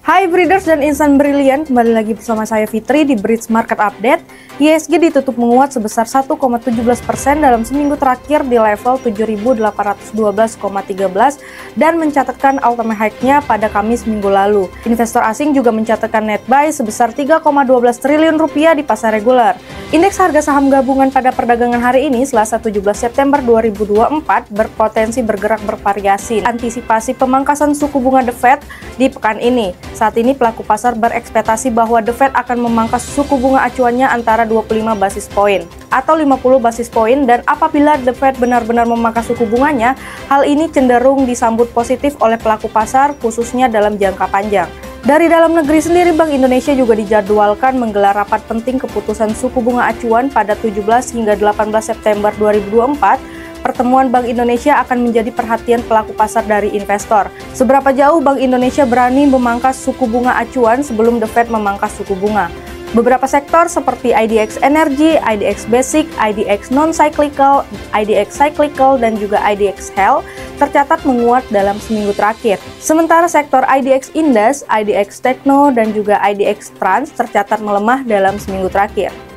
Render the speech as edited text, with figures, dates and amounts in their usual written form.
Hai Breeders dan Insan Brilian, kembali lagi bersama saya Fitri di Breeds Market Update. IHSG ditutup menguat sebesar 1,17% dalam seminggu terakhir di level 7.812,13 dan mencatatkan all-time high-nya pada Kamis minggu lalu. Investor asing juga mencatatkan net buy sebesar 3,12 triliun rupiah di pasar reguler. Indeks harga saham gabungan pada perdagangan hari ini, Selasa 17 September 2024, berpotensi bergerak bervariasi. Antisipasi pemangkasan suku bunga The Fed di pekan ini. Saat ini pelaku pasar berekspektasi bahwa The Fed akan memangkas suku bunga acuannya antara 25 basis poin atau 50 basis poin, dan apabila The Fed benar-benar memangkas suku bunganya, hal ini cenderung disambut positif oleh pelaku pasar khususnya dalam jangka panjang. Dari dalam negeri sendiri, Bank Indonesia juga dijadwalkan menggelar rapat penting keputusan suku bunga acuan pada 17 hingga 18 September 2024. Pertemuan Bank Indonesia akan menjadi perhatian pelaku pasar dari investor. Seberapa jauh Bank Indonesia berani memangkas suku bunga acuan sebelum The Fed memangkas suku bunga? Beberapa sektor seperti IDX Energy, IDX Basic, IDX Non-Cyclical, IDX Cyclical, dan juga IDX Health tercatat menguat dalam seminggu terakhir. Sementara sektor IDX Indes, IDX Tekno, dan juga IDX Trans tercatat melemah dalam seminggu terakhir.